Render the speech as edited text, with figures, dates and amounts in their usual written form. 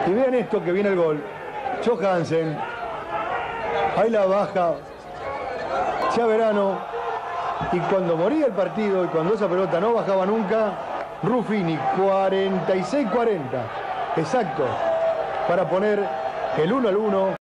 Y vean esto que viene el gol. Johansen. Ahí la baja Chiaverano. Y cuando moría el partido y cuando esa pelota no bajaba nunca, Ruffini, 46-40. Exacto. Para poner el 1-1.